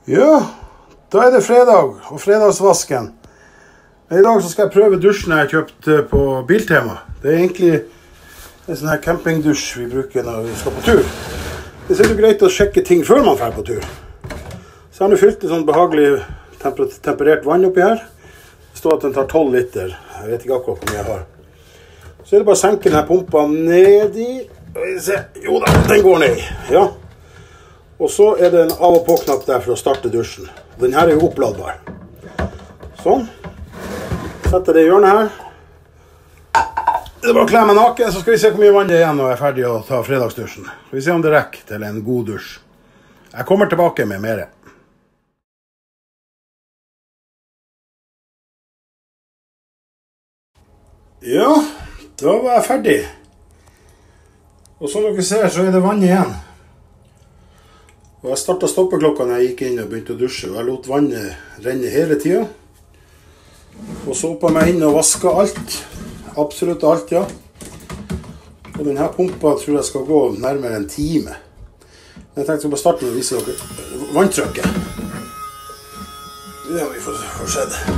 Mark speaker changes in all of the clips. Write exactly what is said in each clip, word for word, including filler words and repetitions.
Speaker 1: Ja, da er det fredag, og fredagsvasken. I dag så skal jeg prøve dusjen jeg har kjøpt på Biltema. Det er egentlig en sånn her campingdusj vi bruker når vi skal på tur. Det er så greit å sjekke ting før man fer på tur. Så jeg har nå fylt en sånn behagelig temper temperert vann oppi her. Det står at den tar tolv liter. Jeg vet ikke akkurat hvor mye jeg har. Så er det bare å senke denne pumpa ned i. Jo da, den går ned. Ja. Og så er det en av og på knapp der for å starte dusjen. Den her er jo oppladbar. Sånn. Setter det i hjørnet her. Det er bare å kle meg naken, så skal vi se hvor mye vann det er igjen når jeg er ferdig å ta fredagsdusjen. Skal vi se om det rekker til en god dusj. Jeg kommer tilbake med mer. Ja, da var jeg ferdig. Og som dere ser så er det vann igjen. Og jeg startet stoppeklokka når jeg gikk inn og begynte å dusje, og jeg lot vannet renne hele tiden. Og så oppå meg inn og vasket alt. Absolutt alt, ja. Og denne pumpa tror jeg skal gå nærmere en time. Men jeg tenkte jeg bare starte med å vise dere vanntrykket. Ja, vi får, får se det.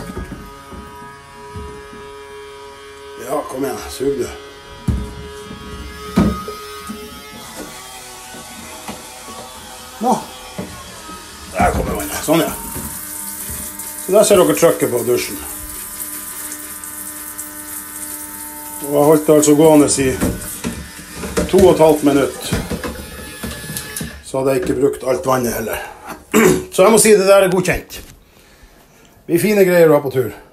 Speaker 1: Ja, kom igjen, sug du. Nå, der kommer vannet. Sånn, ja. Så der ser dere trykket på dusjen. Og jeg holdt det altså gående i to og et halvt minutt. Så hadde jeg ikke brukt alt vannet heller. Så jeg må si det der er godkjent. Vi er fine greier å ha på tur.